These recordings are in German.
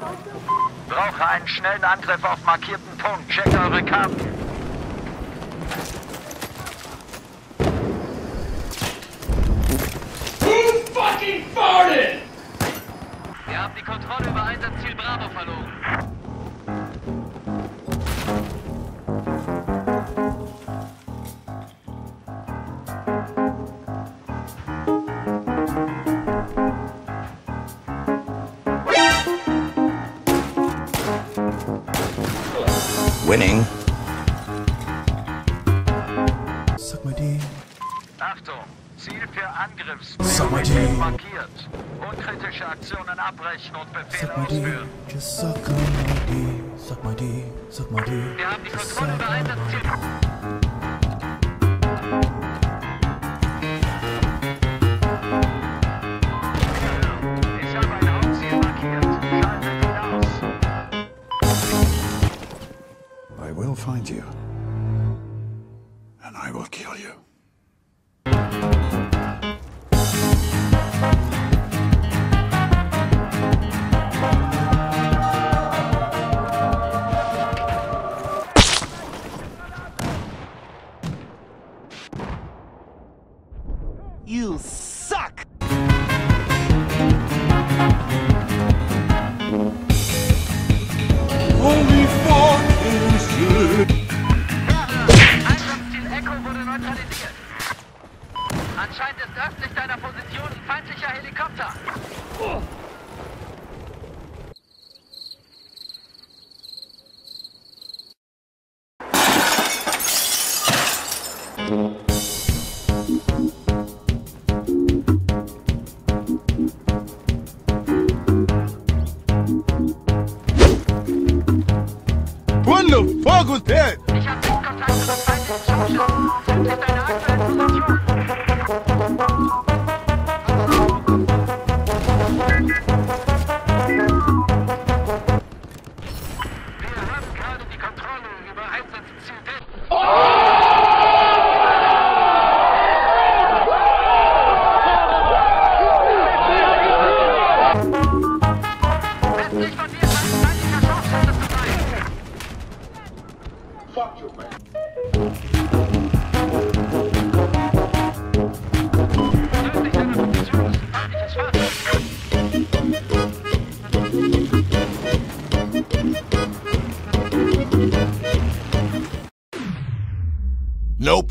Brauche einen schnellen Angriff auf markierten Punkt. Checkt eure Karten. Who fucking farted? Wir haben die Kontrolle über Einsatzziel Bravo verloren. Winning. Suck my D. Achtung! Ziel für Suck my Angriffspriorität D. markiert. Unkritische Aktionen abbrechen und Befehle Suck my D. ausführen. Just suck on my D. Suck my D. Suck my D. Wir haben die Just Kontrolle suck über on my Einsatzziel. Ich habe ein Hauptziel markiert. Schaltet ihn aus. I will find you. And I will kill you. You suck! Holy fucking shit! Einsatzziel Echo wurde neutralisiert. Anscheinend ist östlich deiner Position ein feindlicher Helikopter. What the fuck was that? Ich habe Sichtkontakt zu den feindlichen Schutschern. Sind in deiner aktuellen Position. Wir haben gerade die Kontrolle über Einsatzziel Delta. Westlich von dir ist ein feindlicher Scharfschütze dabei. Fuck you, man. Südlich deiner Position ist ein feindliches Fahrzeug. Nope.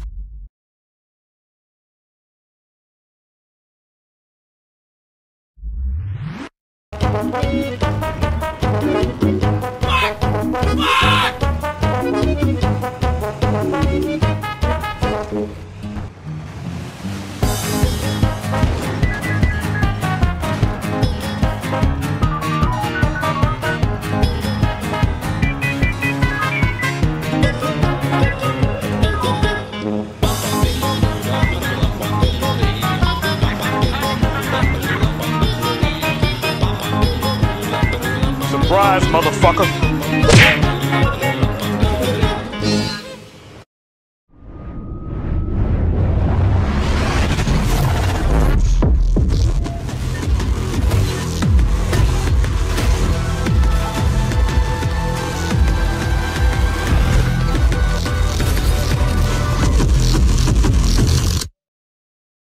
Surprise, motherfucker.